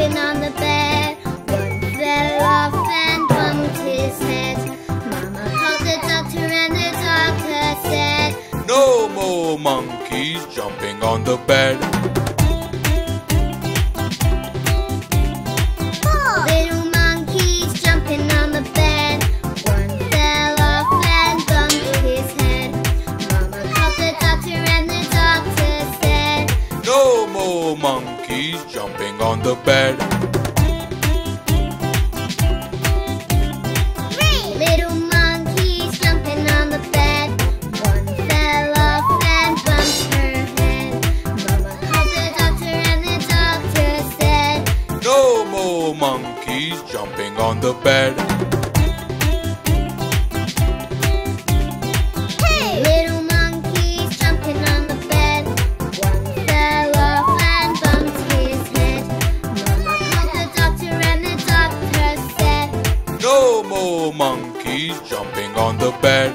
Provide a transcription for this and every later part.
jumping on the bed. One fell off and bumped his head. Mama called the doctor and the doctor said, "No more monkeys jumping on the bed." Little monkeys jumping on the bed. One fell off and bumped his head. Mama called the doctor and the doctor said, "No more monkeys jumping on the bed." Little monkeys jumping on the bed. One fell off and bumped her head. Mama called the doctor and the doctor said, "No more monkeys jumping on the bed." Little monkeys jumping on the bed. One fell off and bumped his head. Mama called the doctor and the doctor said, "No more monkeys jumping on the bed."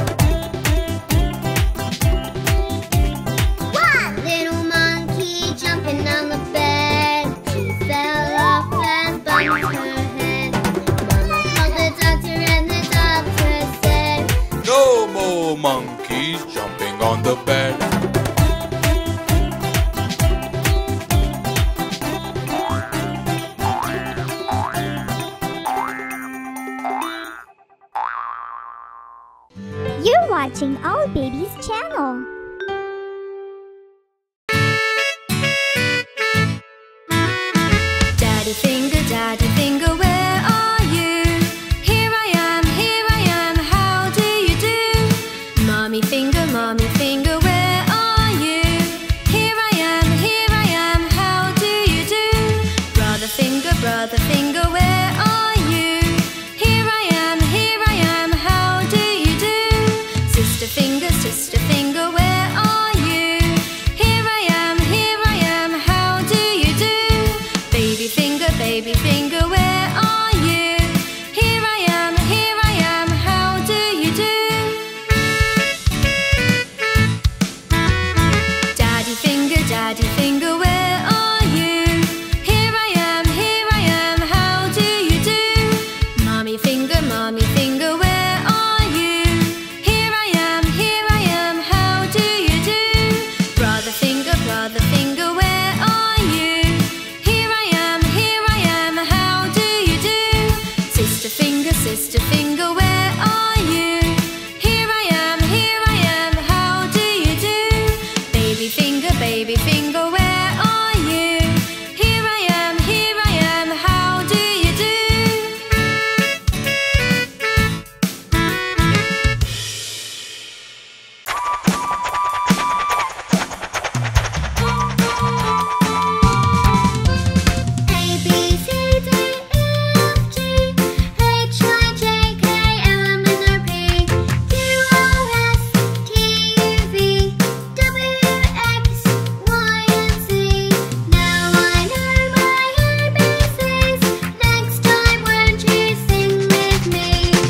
Little monkey jumping on the bed. She fell off and bumped her head. Mama called the doctor and the doctor said, "No more monkeys jumping on the bed." You're watching All Babies channel. Daddy finger, where are you? Here I am, how do you do? Mommy finger, where are you? Here I am, how do you do? Brother finger, where are you? Here I am, how do you do? Sister finger, where are you? Here I am, how do you do? Baby finger, where are you? Here I am, how do you do? Daddy finger, where are you? Here I am, how do you do? Mommy finger, where are you? Here I am, how do you do? Brother finger, where are you? Here I am, how do you do? Sister finger, where are you? Here I am, how do you do? Baby finger, where are you? Here I am, how do you do? A, B, C, D, E, F, G, H, I, J, K, L, M, N, O, P, Q, R, S, T, U, V, W, X, Y, and Z. Now I know my ABCs. Next time won't you sing with me?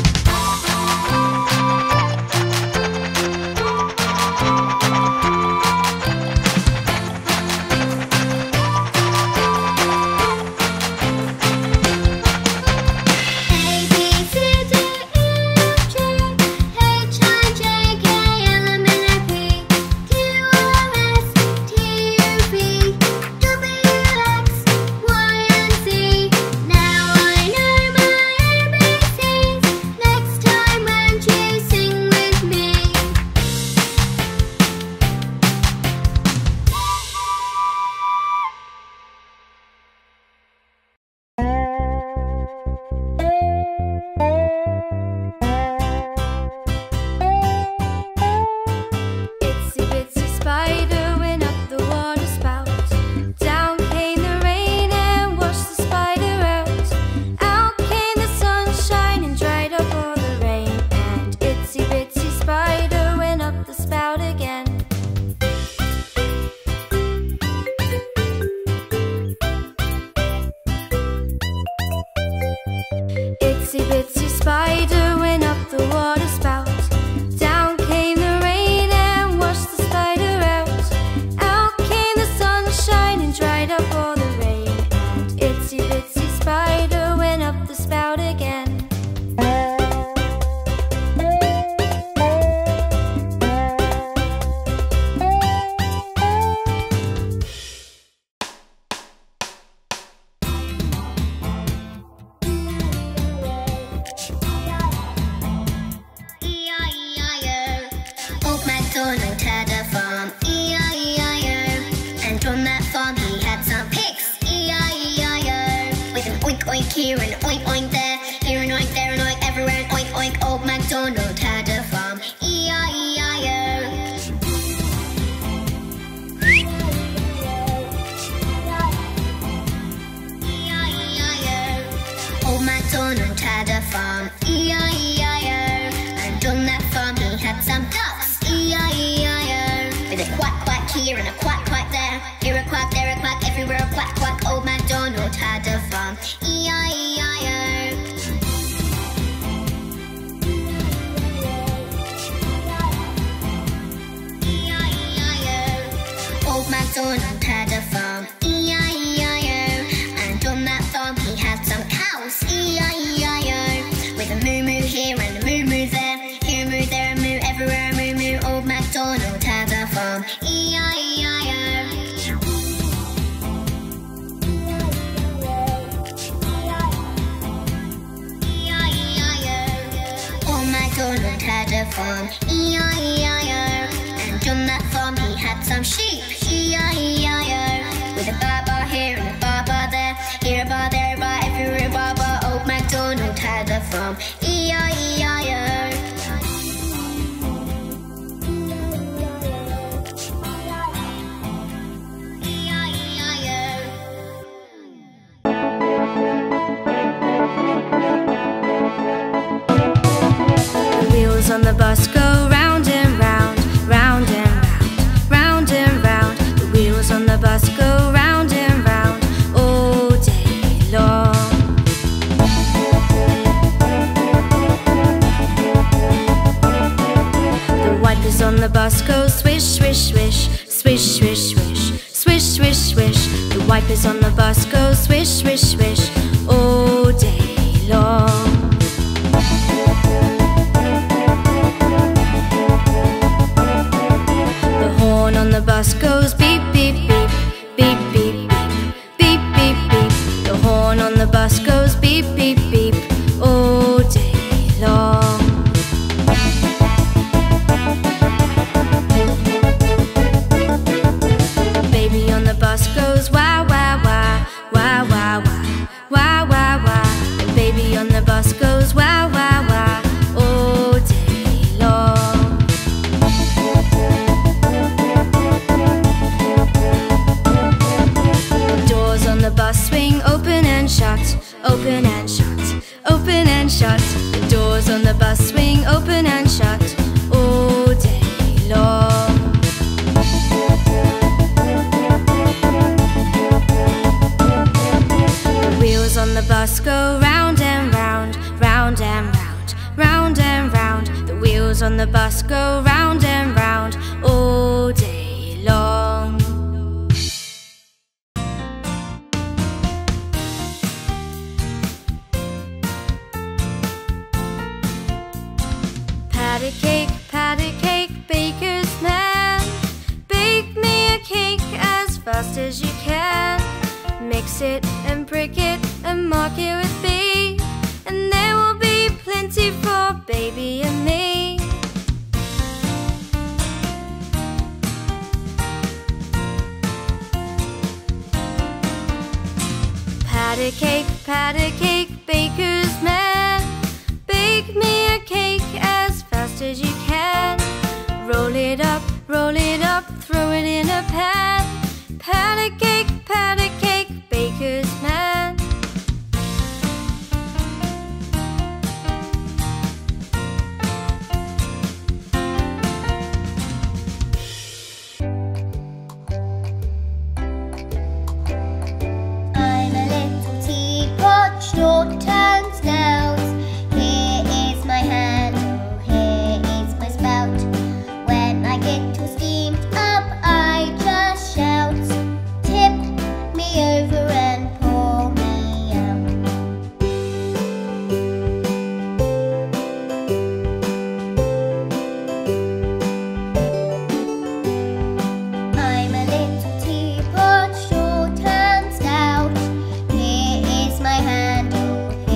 A, B, C, D, E, F, G, H, I, J, K, L, M, N, O, P, Q, R, S, T, U, V, W, X, Y, and Z. Now I know my ABCs. Next time won't you sing with me? Itsy bitsy spider went up the water spout. Down came the rain and washed the spider out. Out came the sunshine and dried up all the rain. And itsy bitsy spider went up the spout again. Itsy bitsy spider went up the water spout. Down came the rain and washed the spider out. Out came the sunshine and dried up all the rain. And itsy here and oink oink there. Here and oink, there and oink, everywhere and oink oink. Old MacDonald had a farm. E-I-E-I-O. Old MacDonald had a farm, E-I-E-I-O. And on that farm he had some ducks, E-I-E-I-O. With a quack quack here and a quack quack there. Here a quack, there a quack, everywhere a quack quack. Old MacDonald had a farm, E-I-E-I-O. E-I-E-I-O. Old MacDonald had a farm, E-I-E-I-O. And on that farm he had some cows, E-I-E-I-O. With a moo-moo here and a moo-moo there. Here a moo, there a moo, everywhere a moo-moo. Old MacDonald had a farm, E-I-E-I-O. E-I-E-I-O. Old MacDonald had a farm, E-I-E-I-O. And on that farm he had some sheep, E-I-E-I-O. With a ba-ba here and a ba-ba there. Here a bar, there a bar, everywhere a ba-ba. Old MacDonald had a farm, E-I-E-I-O. The wheels on the bus go round and round, round and round, round and round. The wheels on the bus go round and round all day long. The wipers on the bus go swish, swish, swish, swish, swish, swish, swish, swish, swish. The wipers on the bus go swish, swish, swish all day long. The horn on the bus goes beep, beep, beep, beep, beep, beep, beep, beep, beep. The horn on the bus goes beep, beep, beep all day long. The baby on the bus goes wah, wah, wah, wah, wah, wah, wah, wah, wah. The baby on the bus goes wah, wah, wah all day long. The doors on the bus swing open and shut, open and shut, open and shut. The doors on the bus swing open and shut all day long. The wheels on the bus go round and round, round and round, round and round. The wheels on the bus go round and round all day long. Pat a cake, baker's man. Bake me a cake as fast as you can. Mix it and prick it and mark it with B, and there will be plenty for baby and me. Pat a cake, baker's man. Bake me a cake as fast as you can. Roll it up, throw it in a pan. Pat a cake, baker's man. I'm a little teapot, short and stout. Here is my handle, here is my spout. When I get too steamed up, I just shout. Tip me over and pour me out. I'm a little teapot, short and stout. Here is my handle,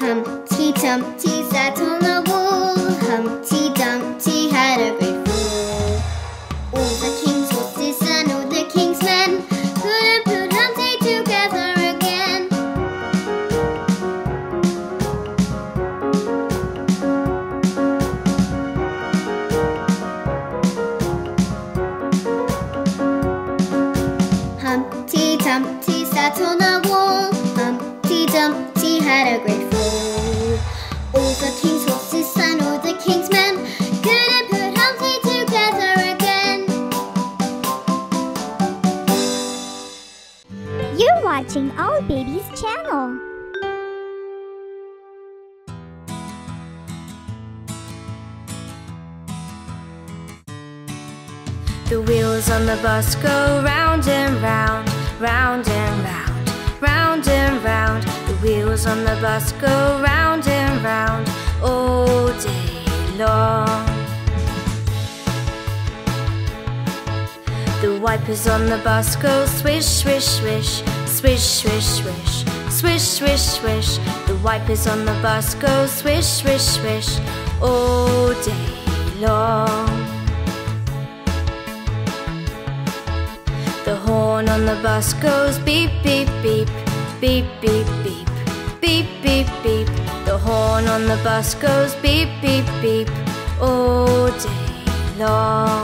Humpty Dumpty sat on the wall. Humpty Dumpty had a great fall. All the king's horses and all the king's men couldn't put Humpty together again. Humpty Dumpty sat on the wall. Humpty Dumpty had a great fall. All the king's horses and all the king's men couldn't put Humpty together again. You're watching All Babies channel. The wheels on the bus go round and round, round and round, round and round. The wheels on the bus go round and round all day long. The wipers on the bus go swish, swish, swish, swish, swish, swish, swish, swish, swish. The wipers on the bus go swish, swish, swish all day long. The horn on the bus goes beep, beep, beep, beep, beep, beep, beep, beep, beep. The horn on the bus goes beep, beep, beep all day long.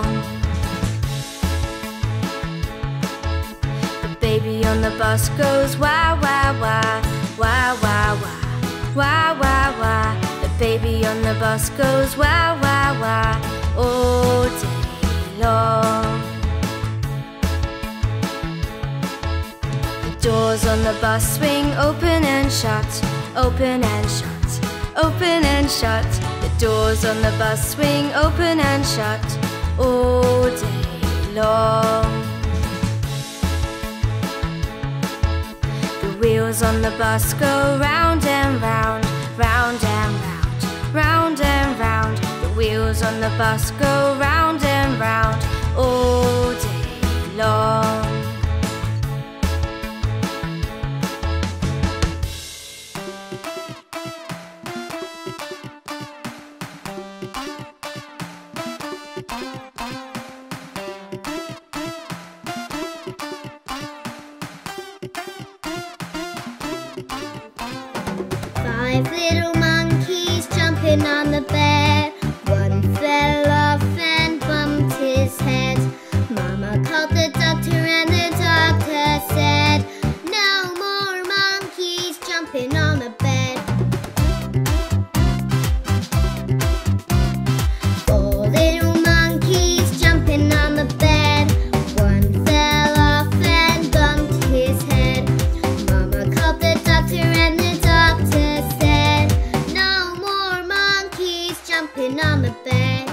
The baby on the bus goes wah, wah, wah, wah, wah, wah, wah, wah, wah. The baby on the bus goes wah, wah, wah all day long. Doors on the bus swing open and shut, open and shut, open and shut. The doors on the bus swing open and shut all day long. The wheels on the bus go round and round, round and round, round and round. The wheels on the bus go round and round all day long. Five little monkeys jumping on the bed. One fell off and bumped his head. Mama called the doctor and the doctor said, no more monkeys jumping on the bed. Four little monkeys jumping on the bed. One fell off and bumped his head. Mama called the doctor and the doctor said, no more monkeys jumping on the bed.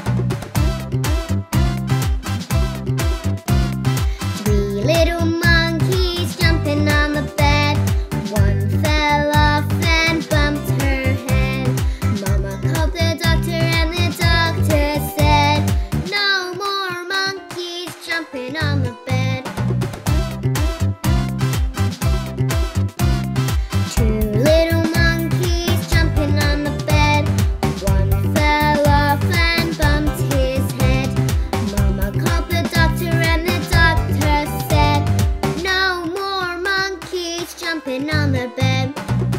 Three little monkeys jumping on the bed. One fell off and bumped her head. Mama called the doctor and the doctor said, no more monkeys jumping on the bed. Two little monkeys jumping on the bed. One fell off and bumped his head. Mama called the doctor and the doctor said, no more monkeys jumping on the bed.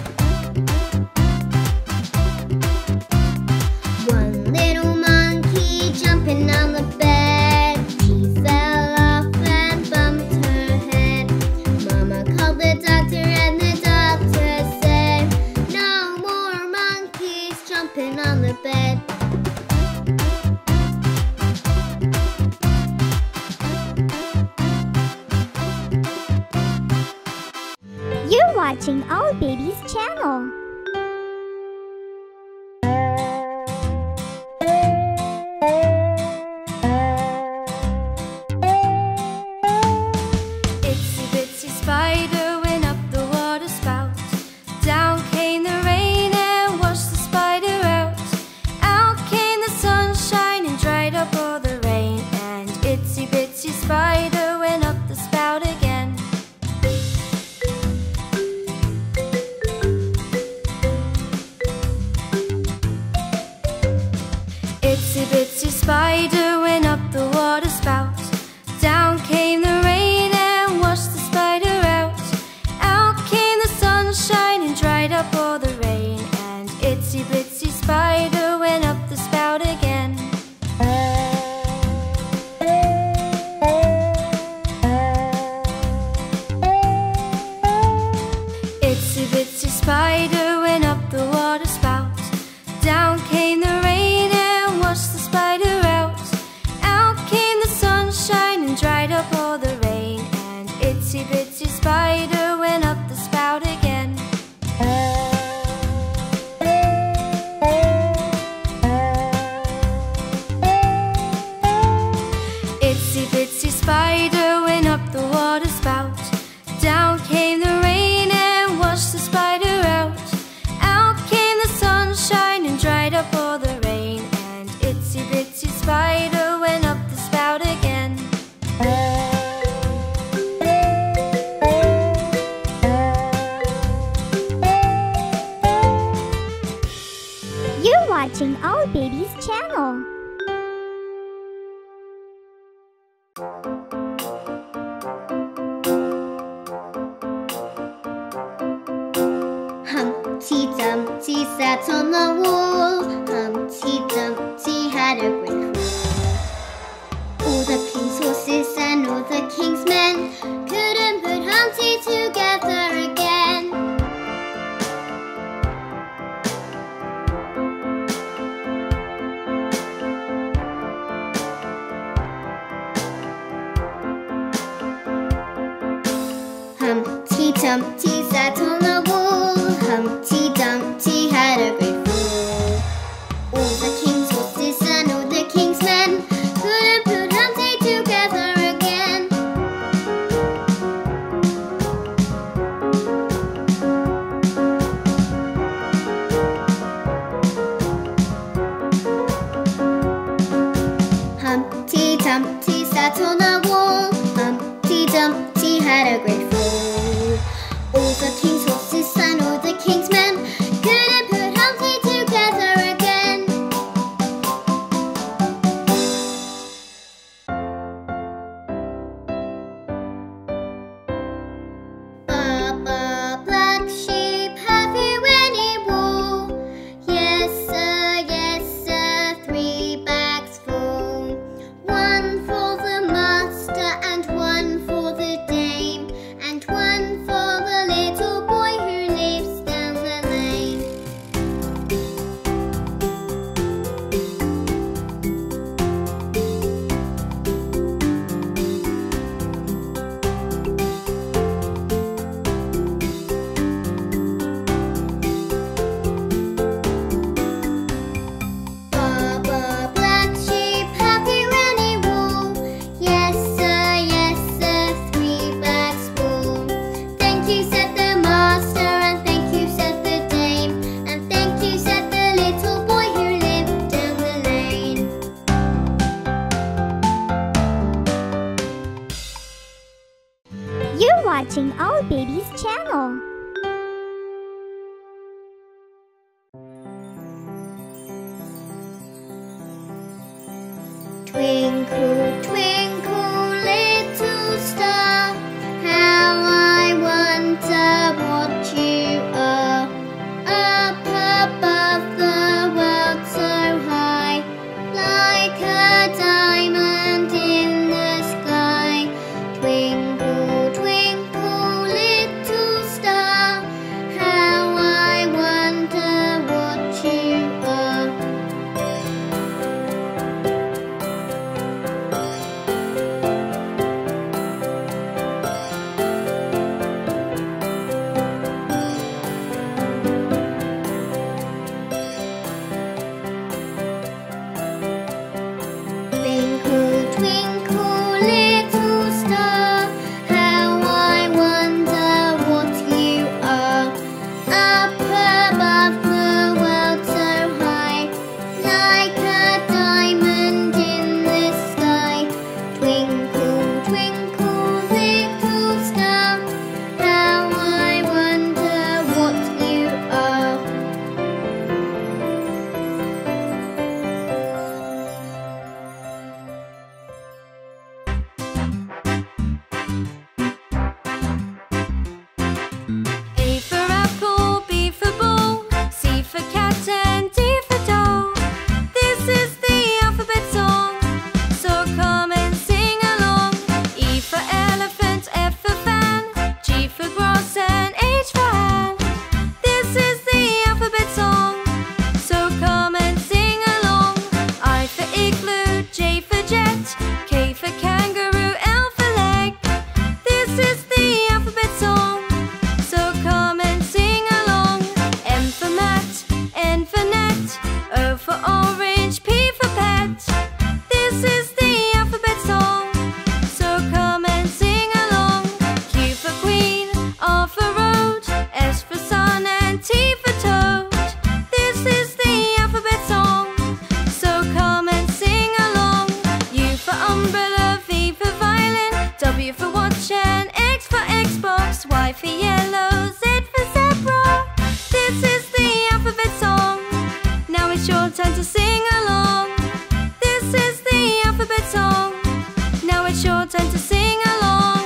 One little monkey jumping on the bed. She fell off and bumped her head. Mama called the doctor and the doctor said, no more monkeys jumping on the bed. You're watching All Babies channel. Itsy bitsy spider went up the water spout. Down came the rain and washed the spider out. Out came the sunshine and dried up all the rain. And itsy bitsy spider went up the spout again. Dumpty sat on the wall. Humpty Dumpty had a great fall. All the king's horses and all the king's men couldn't put Humpty together again. Humpty Dumpty sat on the wall. Humpty Dumpty had a great fall. All the king's horses and all the king's men couldn't put Humpty together again. Baba, black sheep, have you any wool? Yes sir, 3 bags full. 1 for the master and 1 for the dame, and 1 for the little boy who lives down the lane. Baba, black sheep, have you any wool? Yes sir, 3 bags full. Thank you, said the master, and thank you, said the dame, and thank you, said the little boy who lived down the lane. You're watching All Babies channel. Twinkle, twinkle, little star, how I wonder what you are. Up above the world so high, like a diamond in the sky. Twinkle, twinkle, little star, how I wonder what you are. Twinkle, twinkle, little star, how I wonder what you are. Up above the world so high, like a diamond in the sky. Twinkle, twinkle, little star, how I wonder what you are. A for apple, B for ball, C for cat and D for doll. This is the alphabet song, so come and sing along. E for elephant, F for fan, G for grass and H for hand. This is the alphabet song, so come and sing along. I for igloo, J for jet, K for kangaroo, L for leg. This is the alphabet song, so come and sing along. M for mat, N for net, O for orange, P for pet. This is the alphabet song, so come and sing along. Q for queen, R for road, S for sun and T for toad. This is the alphabet song, so come and sing along. U for umbrella, V for violin, W for watch and X for Xbox, Y for yellow, Z for zebra. This is the alphabet song, now it's your turn to sing along. This is the alphabet song, now it's your turn to sing along.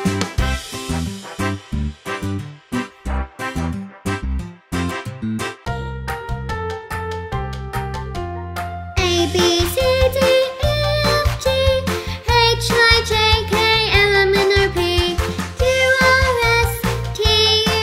A, B, C, D, E, F, G, H, I, J, K, L, M, N, O, P, Q, R, S, T,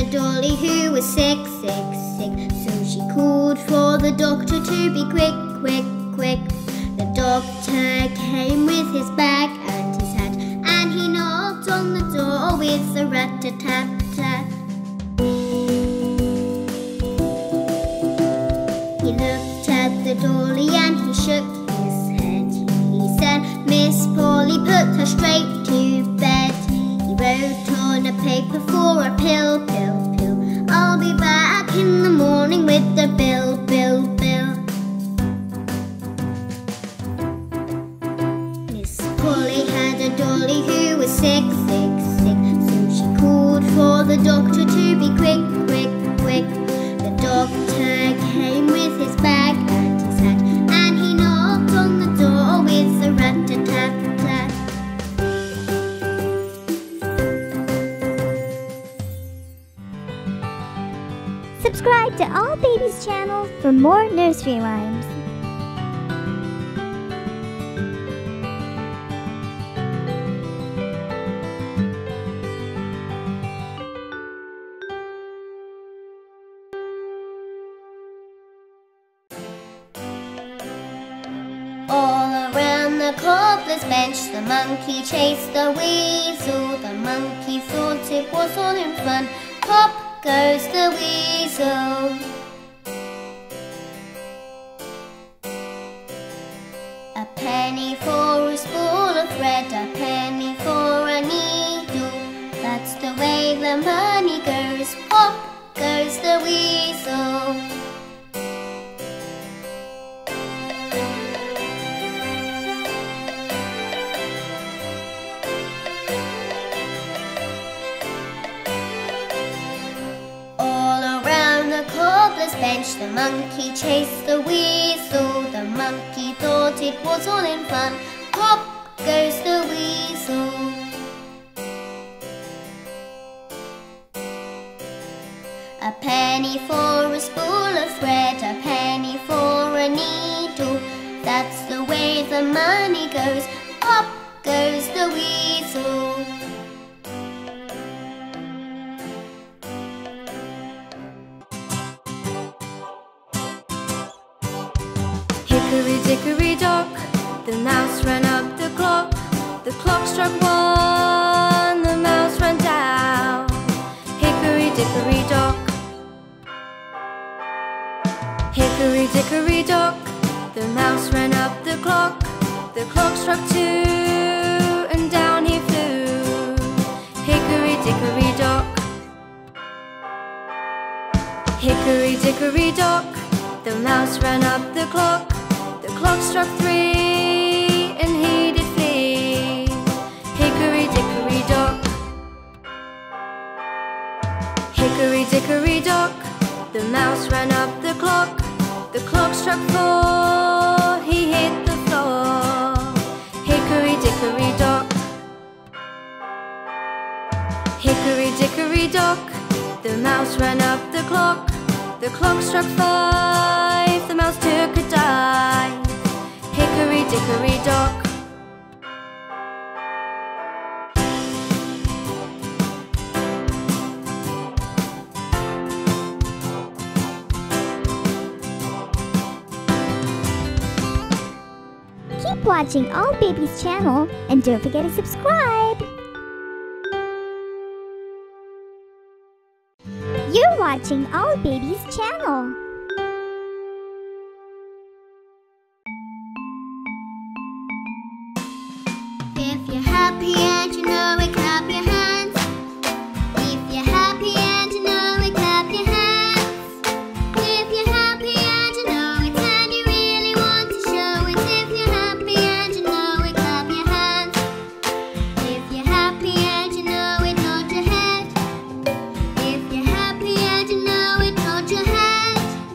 dolly who was sick, sick, sick. So she called for the doctor to be quick, quick, quick. The doctor came with his bag and his hat, and he knocked on the door with a rat-a-tat-tat. He looked at the dolly and he shook his head. He said, "Miss Polly, put her straight to bed." He wrote on a paper for a pill, pill, pill. "I'll be back in the morning with the bill, bill, bill." Miss Polly had a dolly who was sick, sick, sick. So she called for the doctor to be quick, quick, quick. The doctor came with his bag and his hat, and he knocked on the door with a rat-a-tat-tat. Subscribe to All Babies channel for more nursery rhymes. All around the cobbler's bench, the monkey chased the weasel. The monkey thought it was all in fun. Pop goes the weasel. A penny for a spool of thread, a penny for a needle. That's the way the money goes. Pop goes the weasel. Bench, the monkey chased the weasel. The monkey thought it was all in fun. Pop goes the weasel. A penny for a spool of thread, a penny for a needle. That's the way the money goes. Pop goes the weasel. Hickory dickory dock, the mouse ran up the clock. The clock struck one, the mouse ran down. Hickory dickory dock. Hickory dickory dock, the mouse ran up the clock. The clock struck two, and down he flew. Hickory dickory dock. Hickory dickory dock, the mouse ran up the clock. The clock struck three, and he did flee. Hickory dickory dock. Hickory dickory dock, the mouse ran up the clock. The clock struck four, he hit the floor. Hickory dickory dock. Hickory dickory dock, the mouse ran up the clock. The clock struck five, the mouse took a dive. Hickory dickory dock. Keep watching All Babies channel and don't forget to subscribe. You're watching All Babies channel. If you're happy and you know it, clap your hands. If you're happy and you know it, clap your hands. If you're happy and you know it, and you really want to show it. If you're happy and you know it, clap your hands. If you're happy and you know it, nod your head. If you're happy and you know it, nod your head.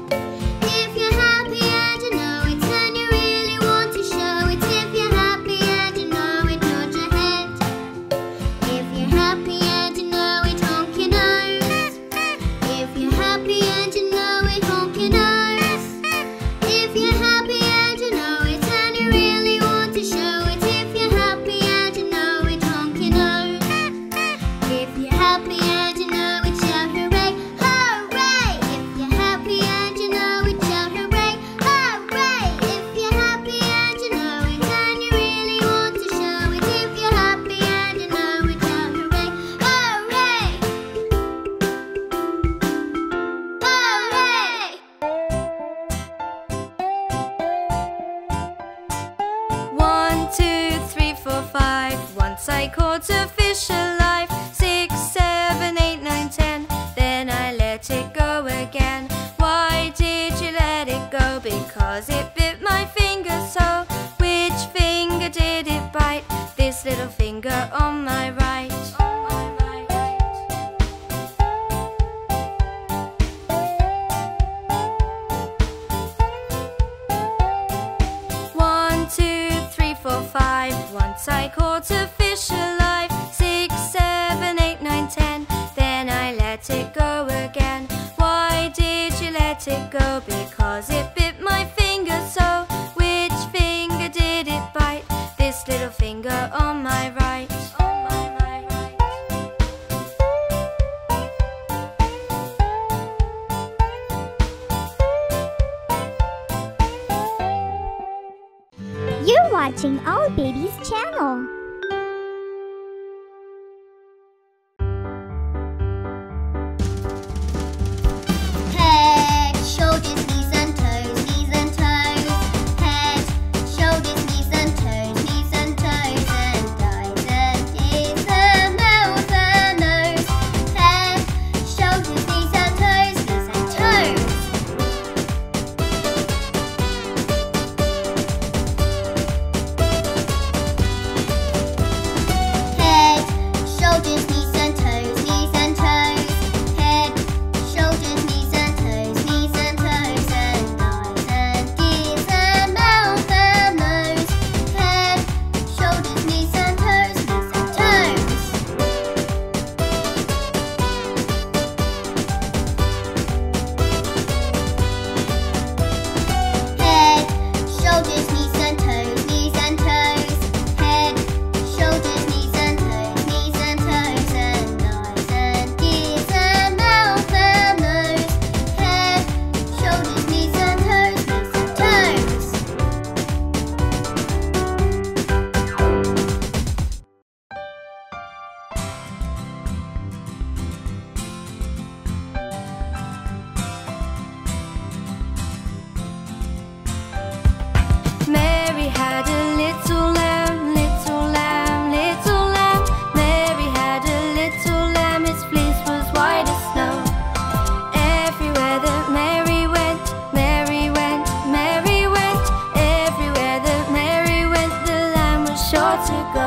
Once I caught a fish alive, 6, 7, 8, 9, 10. Then I let it go again. Why did you let it go? Because it bit my finger so. Which finger did it bite? This little finger on my right. Once I caught a fish alive, 6, 7, 8, 9, 10. Then I let it go again. Why did you let it go? Because it bit my finger so. Which finger did it bite? This little finger on my right. You're watching All Babies channel. Head, shoulders, knees and toes, knees and toes. Head, shoulders, knees and toes, knees and toes. And eyes and ears and mouth and nose. Head, shoulders, knees and toes, knees and toes. Head, shoulders, knees and toes, knees and toes. Head, shoulders, knees and toes, knees and toes. And eyes and ears and mouth and nose. Head, shoulders, knees and toes, knees and toes. Head, shoulders, knees and toes, knees and toes. Head, shoulders, knees and toes, knees and toes. And eyes and ears and mouth and nose. Head, shoulders, knees and toes, knees and toes. Mary had a little lamb, little lamb, little lamb. Mary had a little lamb, its fleece was white as snow. Everywhere that Mary went, Mary went, Mary went. Everywhere that Mary went, the lamb was sure to go.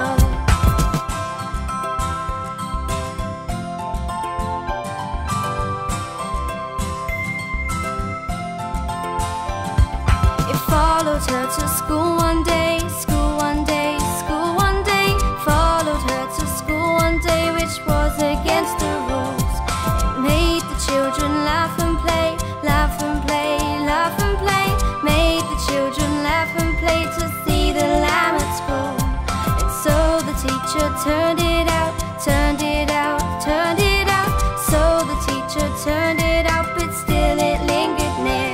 It followed her to school one day, school one day, school one day. Followed her to school one day, which was against the rules. It made the children laugh and play, laugh and play, laugh and play. Made the children laugh and play to see the lamb at school. And so the teacher turned it out, turned it out, turned it out. So the teacher turned it out, but still it lingered near.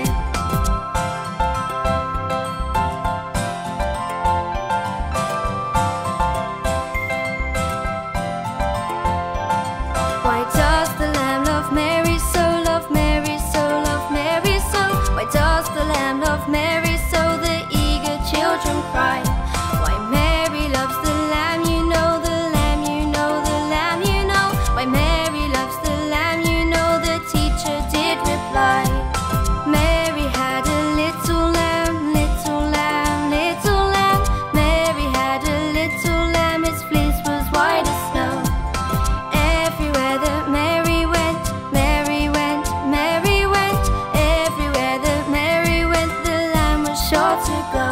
Why does the lamb love Mary so, love Mary so, love Mary so? Why does the lamb love Mary so? The eager children cry. Why Mary loves the lamb, you know, the lamb, you know, the lamb, you know. Why Mary loves the lamb, you know, the teacher did reply. Mary had a little lamb, little lamb, little lamb. Mary had a little lamb, its fleece was white as snow. Everywhere that Mary went, Mary went, Mary went. Everywhere that Mary went, the lamb was sure to go.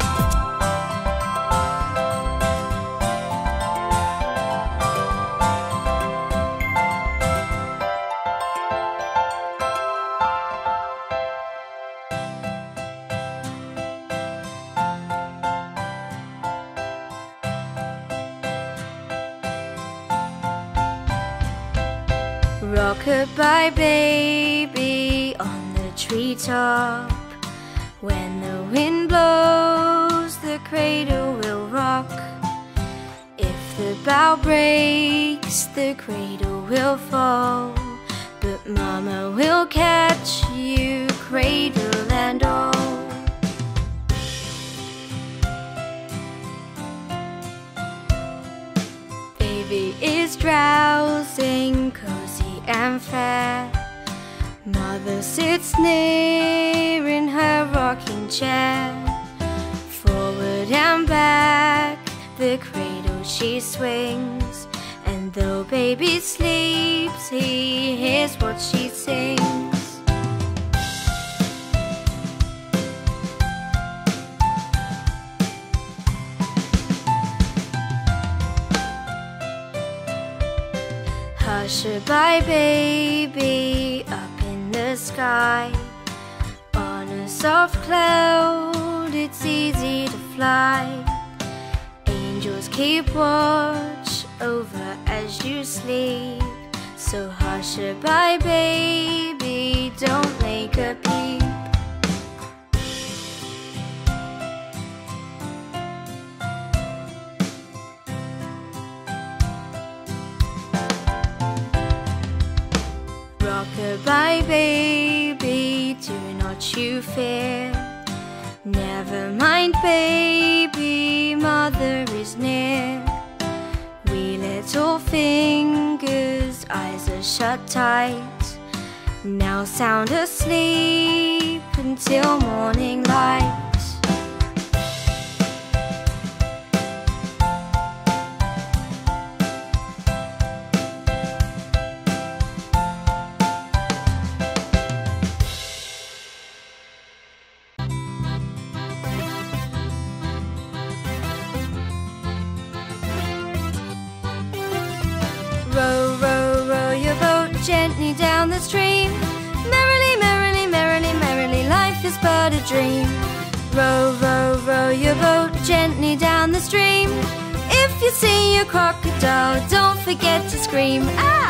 Rock-a-bye baby on the treetop. When the wind blows, the cradle will rock. If the bough breaks, the cradle will fall. But Mama will catch you, cradle and all. and fair. Mother sits near in her rocking chair. Forward and back, the cradle she swings, and though baby sleeps, he hears what she sings. Hush-a-bye, baby, up in the sky. On a soft cloud, it's easy to fly. Angels keep watch over as you sleep. So hush-a-bye, baby, don't make a peep. Rock-a-bye, baby, do not you fear. Never mind, baby, mother is near. Wee little fingers, eyes are shut tight. Now sound asleep until morning light. Row, row, row your boat gently down the stream. Merrily, merrily, merrily, merrily, life is but a dream. Row, row, row your boat gently down the stream. If you see a crocodile, don't forget to scream. Ah!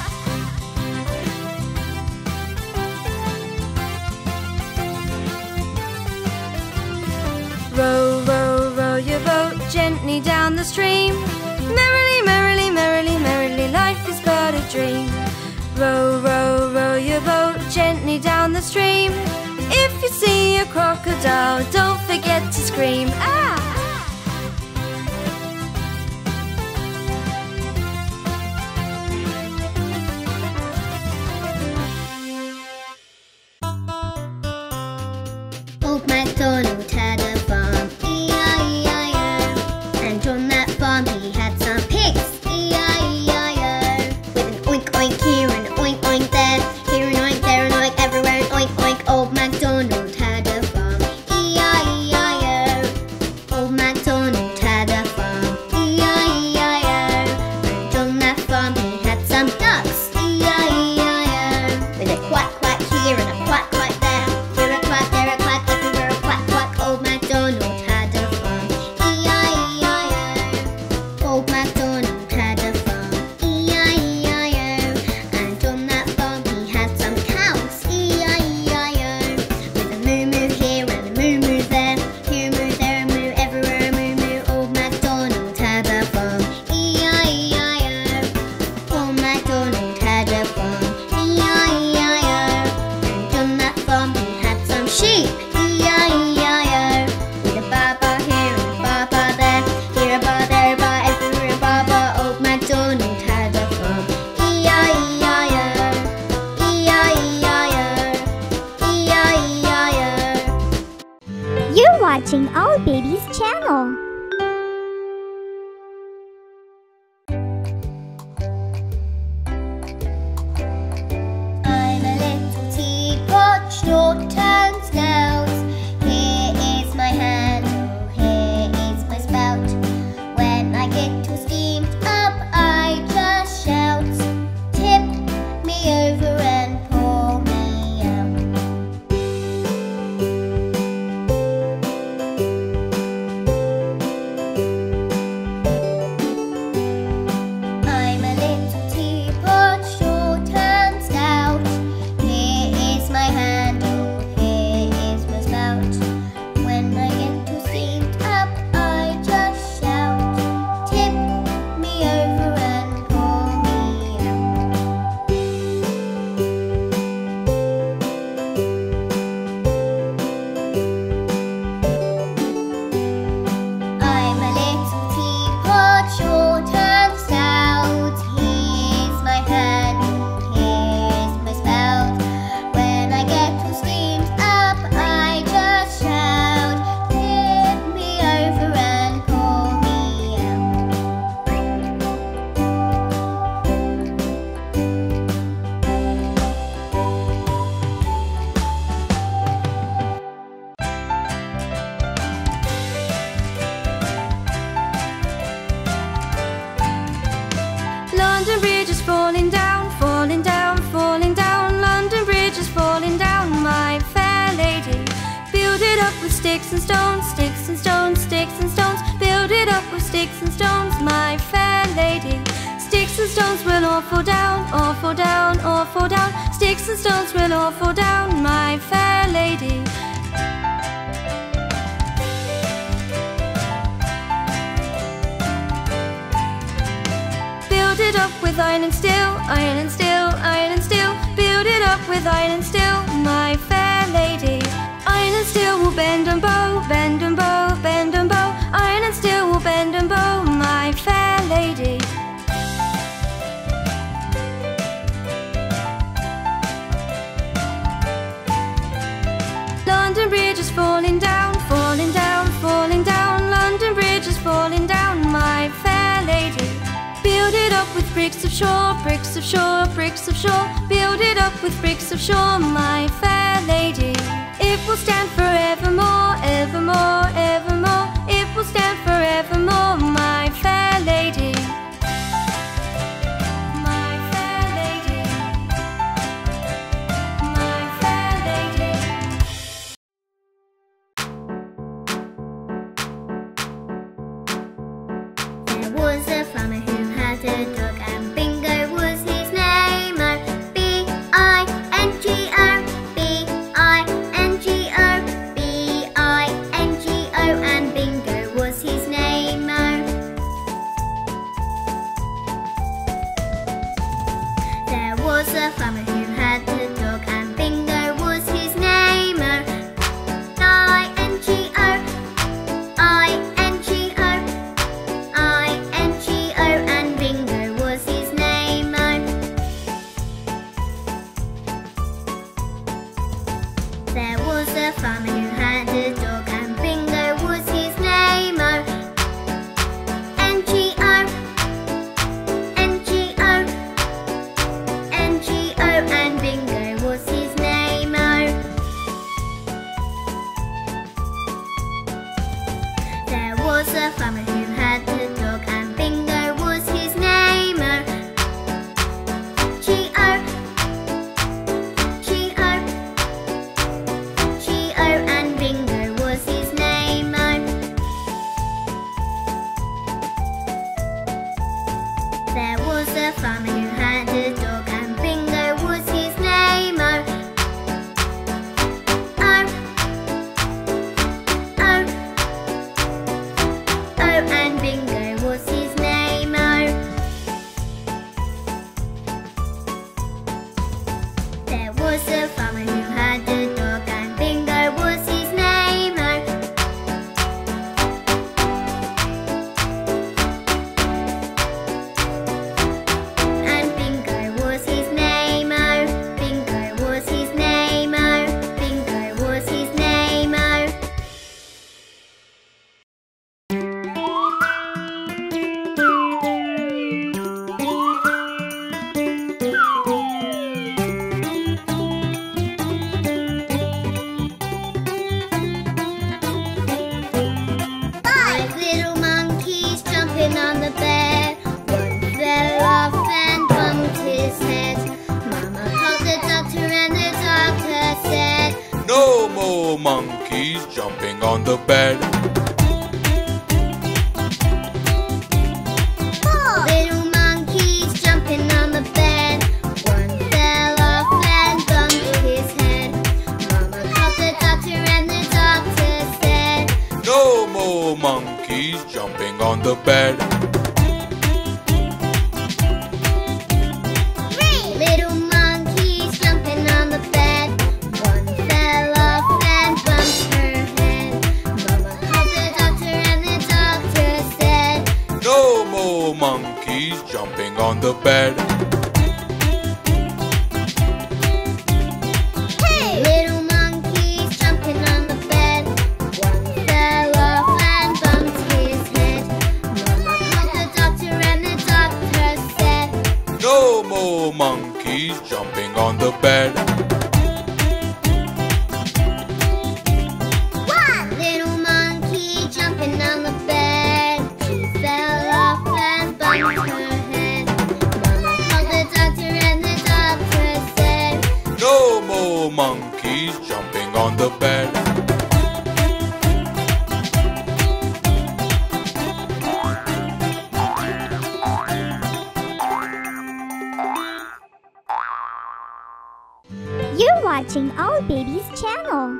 Row, row, row your boat gently down the stream. Merrily, merrily, merrily, merrily, life is but a dream. Row, row, row your boat gently down the stream. If you see a crocodile, don't forget to scream. Ah! Old MacDonald had a farm, E-I-E-I-O. And on that farm he had some pigs, E-I-E-I-O. With an oink oink here and an oink oink there, here an oink, there an oink, everywhere an oink oink. Old MacDonald had a farm, E-I-E-I-O. Old MacDonald had a farm, E-I-E-I-O. And on that farm he had some ducks, E-I-E-I-O. With a quack quack here and a quack quack there, here a quack, there a quack, everywhere a quack quack. Old MacDonald had a farm, E-I-E-I-O. Old MacDonald had a farm, E-I-E-I-O. And on that farm he had some cows, E-I-E-I-O. With a moo-moo here and a moo-moo there, here a moo, there a moo, everywhere a moo-moo. Old MacDonald had a farm, E-I-E-I-O. Old MacDonald had a farm, E-I-E-I-O. And on that farm he had some sheep, E-I-E-I-O. With a ba-ba here and a ba-ba there, here a ba, there a ba, everywhere a ba-ba. Old MacDonald had a farm, E-I-E-I-O. E-I-E-I-O. E-I-E-I-O. You're watching All Babies channel. I'm a little teapot, short turns nose. Here is my handle, here is my spout. When I get too steamed up, I just shout. Tip me over and pour me out. all fall down, all fall down, all fall down. Sticks and stones will all fall down, my fair lady. Build it up with iron and steel, iron and steel, iron and steel. Build it up with iron and steel, my fair lady. Iron and steel will bend and bow, bend and bow, bend and bow. Iron and steel will bend and bow, my fair lady. London Bridge is falling down, falling down, falling down. London Bridge is falling down, my fair lady. Build it up with bricks of shore, bricks of shore, bricks of shore. Build it up with bricks of shore, my fair lady. It will stand forevermore, evermore, evermore. It will stand forevermore, my fair lady. My fair lady. My fair lady. There was a farmer who had a dog, and Bingo was his name. Oh, B-I-N-G-O, B-I-N-G-O, B-I-N-G-O, and Bingo was his name. Oh. There was a farmer who had a dog, and Bingo was his name. Oh, I-N-G-O, I-N-G-O, I-N-G-O, and Bingo was his name. Oh. There was a farmer who had a dog, and Bingo was his name. Oh. N-G-O, N-G-O, N-G-O, and Bingo was his name. Oh. There was a farmer who had a dog, and Bingo was his name. Oh. G-O, G-O, G-O, and Bingo was his name. Oh. There was a farmer who had a dog, and Bingo was his name. Oh. Oh. Oh. Oh, and Bingo was his name. Oh. There was a farmer who had a dog, and Bingo was his name. Oh. And Bingo was his name. Oh. Bingo was his name. Oh. Bingo was his name. Oh. Five little monkeys jumping on the bed. One fell off and bumped his head. Mama called the doctor and the doctor said, No more monkeys jumping on the bed. Four little monkeys jumping on the bed. One fell off and bumped his head. Mama called the doctor and the doctor said, No more monkeys jumping on the bed. Three little monkeys jumping on the bed. One fell off and bumped her head. Mama called the doctor and the doctor said, No more monkeys jumping on the bed. Two little monkeys jumping on the bed. One fell off and bumped his head. Mama called the doctor and the doctor said, No more monkeys jumping on the bed. One little monkey jumping on the bed. She fell off and bumped her head. Mama called the doctor and the doctor said, No more monkeys jumping on the bed. watching All Babies channel.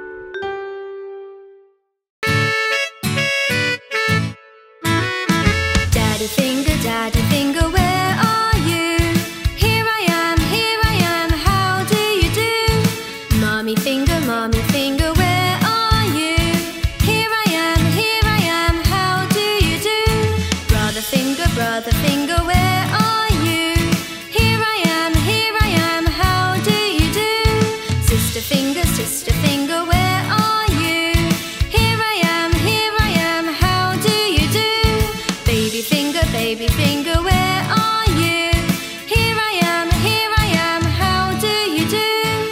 Daddy finger, where are you? Here I am, how do you do? Mommy finger, where are you? Here I am, how do you do? Brother finger, where are you? Here I am, how do you do? Sister finger, where are you? Here I am, how do you do? Baby finger, where are you? Here I am, how do you do?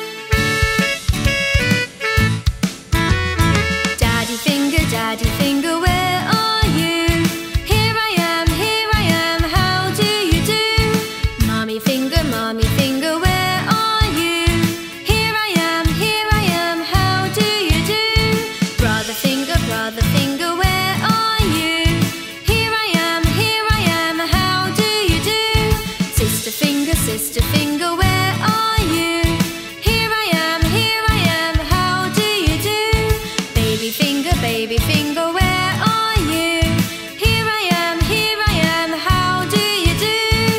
Daddy finger, where are you? Here I am, how do you do? Mommy finger, where are you? Here I am, how do you do? Brother finger, where are you? Here I am, how do you do? Sister finger, where are you? Here I am, how do you do? Baby finger, where are you? Here I am, how do you do?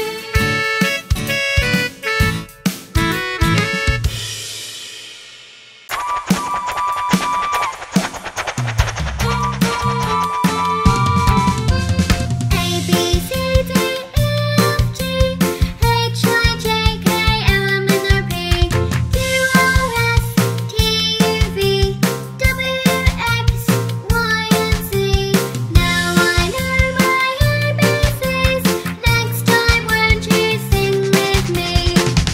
A B C D E F G H I J K L M N O P Q R S T U V W X Y and Z. Now I know my ABCs. Next time won't you sing with me?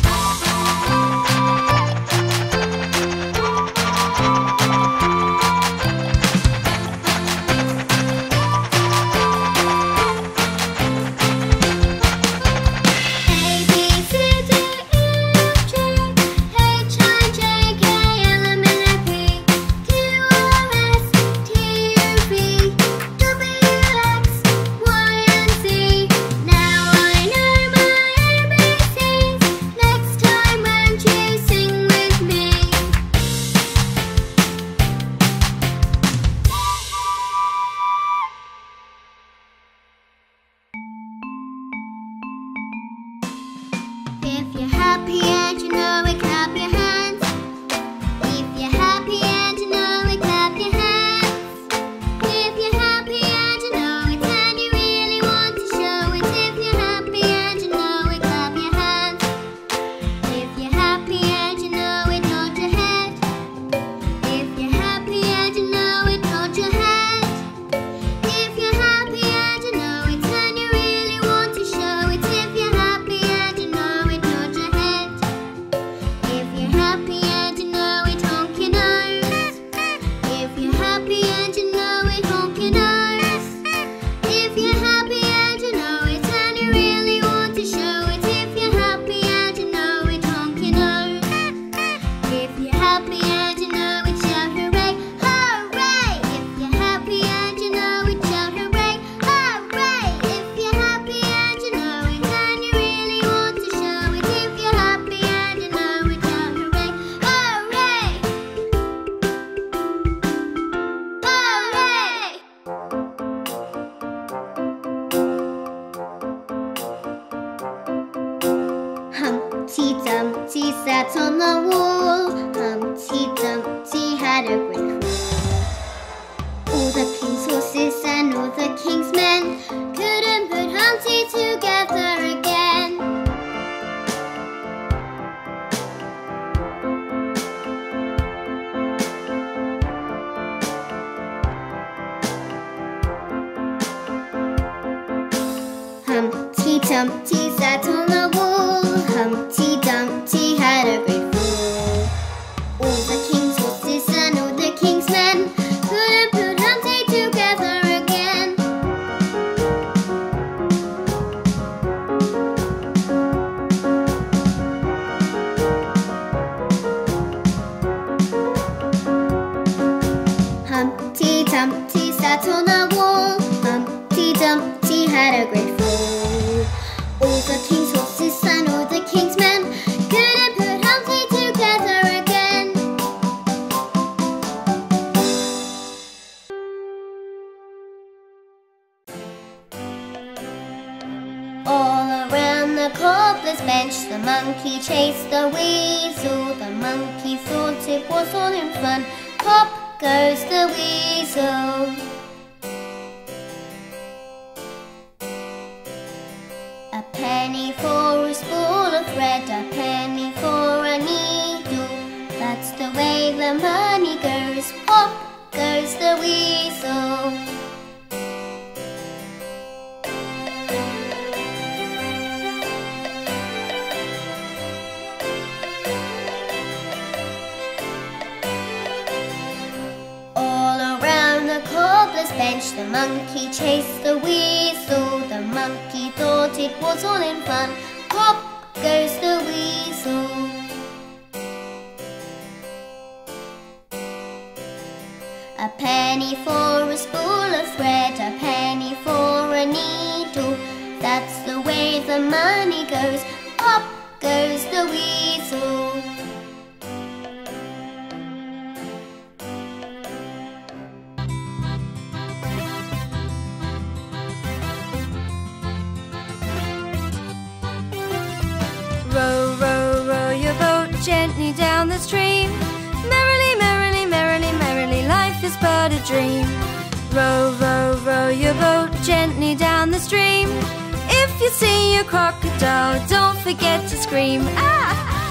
A B C D E F G H I J K L M N O P Q R S T U V W X Y and Z. Now I know my ABCs. Next time won't you sing with me? If you're happy and you know it, clap your hands. If you're happy and you know it, clap your hands. If you're happy and you know it, and you really want to show it. If you're happy and you know it, clap your hands. If you're happy and you know it, nod your head. If you're happy and you know it, nod your head. If you're happy and you know it, and you really want to show it. If you're happy and you know it, nod your head. If you're happy and you know it, honk your nose. If you're happy and you know it, honk your nose. If you're happy and you know it, and you really want to show it. If you're happy and you know it, honk your nose. If you're happy and you know it, shout hooray, hooray. If you're happy and you know it, shout hooray, hooray. If you're happy and you know it, and you really want to show it. If you're happy and you know it, shout hooray, hooray, hooray. Humpty Dumpty sat on the wall. Humpty Dumpty had a great fall. All the king's horses and all the king's men couldn't put Humpty together again. Humpty Dumpty sat on the wall. Humpty Dumpty had a great fall. All the king's horses and all the king's men couldn't put Humpty together again. Humpty Dumpty sat on the wall. Humpty Dumpty had a great fall. All the king's horses and all the king's men couldn't put Humpty together again. cobbler's bench, the monkey chased the weasel. The monkey thought it was all in fun. Pop goes the weasel. A penny for a spool of thread, a penny for a needle. That's the way the money goes. Pop goes the weasel. All around the cobbler's bench, the monkey chased the weasel. The monkey thought it was all in fun. Pop goes the weasel. A penny for a spool of thread, a penny for a needle. That's the way the money goes. Pop goes the weasel. Row, row, row your boat gently down the stream. Merrily, merrily, merrily, merrily, life is but a dream. Row, row, row your boat gently down the stream. If you see a crocodile, don't forget to scream. Ah!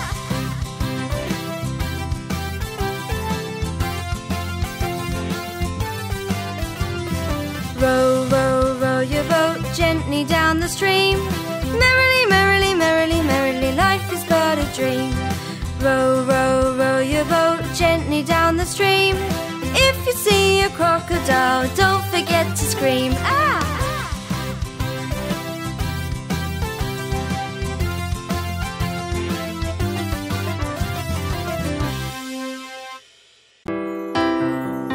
Row, row, row your boat gently down the stream. Merrily, merrily, merrily, merrily, life is but a dream. Row, row, row your boat gently down the stream. If you see a crocodile, don't forget to scream. Ah!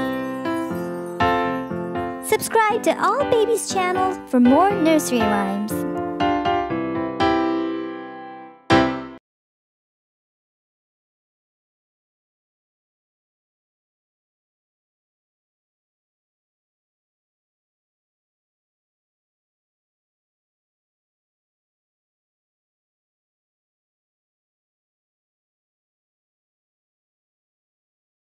Subscribe to All Babies channel for more nursery rhymes.